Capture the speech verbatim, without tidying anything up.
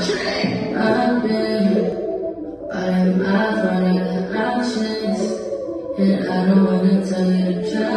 I've been out of my running the options, and I don't wanna tell you to try.